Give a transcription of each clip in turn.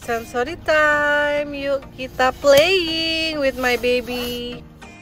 Sensory time, yuk kita playing with my baby.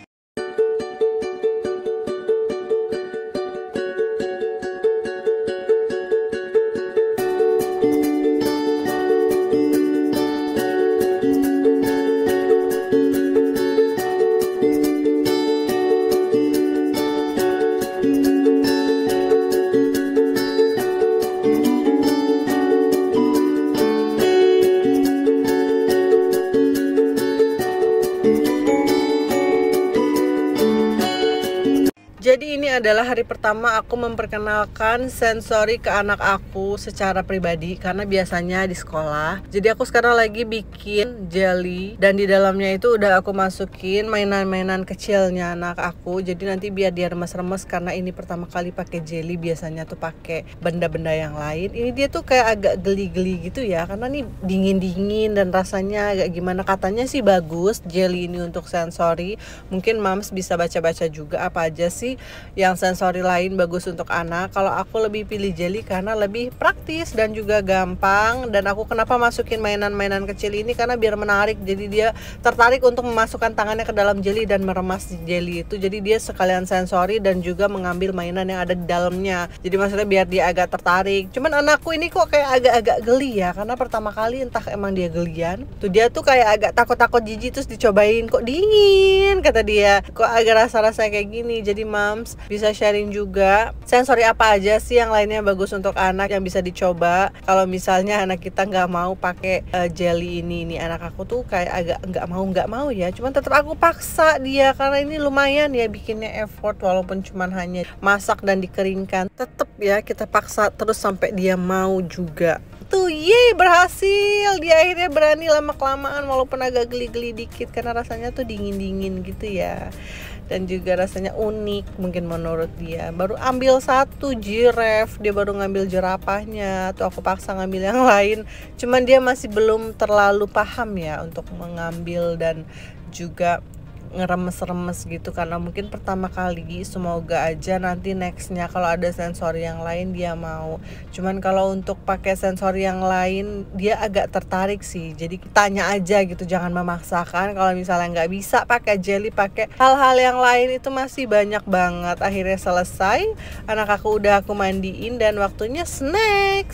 Jadi ini adalah hari pertama aku memperkenalkan Sensory ke anak aku secara pribadi, karena biasanya di sekolah. Jadi aku sekarang lagi bikin jelly, dan di dalamnya itu udah aku masukin mainan-mainan kecilnya anak aku. Jadi nanti biar dia remes-remes, karena ini pertama kali pakai jelly, biasanya tuh pakai benda-benda yang lain. Ini dia tuh kayak agak geli-geli gitu ya, karena nih dingin-dingin dan rasanya agak gimana. Katanya sih bagus jelly ini untuk Sensory. Mungkin Mams bisa baca-baca juga apa aja sih yang Sensory lain bagus untuk anak. Kalau aku lebih pilih jelly karena lebih praktis dan juga gampang. Dan aku kenapa masukin mainan-mainan kecil ini, karena biar menarik. Jadi dia tertarik untuk memasukkan tangannya ke dalam jelly dan meremas jelly itu. Jadi dia sekalian Sensory dan juga mengambil mainan yang ada di dalamnya. Jadi maksudnya biar dia agak tertarik. Cuman anakku ini kok kayak agak-agak geli ya, karena pertama kali entah emang dia gelian. Tuh dia tuh kayak agak takut-takut jijik, terus dicobain kok dingin kata dia. Kok agak rasa-rasa kayak gini. Jadi Mams bisa sharing juga Sensory apa aja sih yang lainnya bagus untuk anak yang bisa dicoba. Kalau misalnya anak kita nggak mau pakai jelly ini anak aku tuh kayak agak nggak mau ya. Cuman tetap aku paksa dia, karena ini lumayan ya bikinnya effort, walaupun cuman hanya masak dan dikeringkan. Tetap ya kita paksa terus sampai dia mau juga. Tuh, yeay, berhasil. Dia akhirnya berani lama-kelamaan walaupun agak geli-geli dikit, karena rasanya tuh dingin-dingin gitu ya. Dan juga rasanya unik mungkin menurut dia. Baru ambil satu giraffe, dia baru ngambil jerapahnya. Tuh aku paksa ngambil yang lain. Cuman dia masih belum terlalu paham ya untuk mengambil dan juga ngeremes-remes gitu, karena mungkin pertama kali. Semoga aja nanti nextnya kalau ada Sensory yang lain dia mau. Cuman kalau untuk pakai Sensory yang lain dia agak tertarik sih. Jadi tanya aja gitu, jangan memaksakan. Kalau misalnya nggak bisa pakai jelly, pakai hal-hal yang lain, itu masih banyak banget. Akhirnya selesai, anak aku udah aku mandiin dan waktunya snack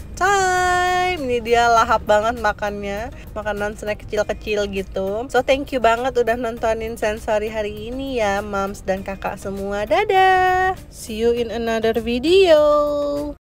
time. Ini dia lahap banget makannya, makanan snack kecil-kecil gitu. So thank you banget udah nontonin Sensory hari ini ya Mams dan kakak semua. Dadah, see you in another video.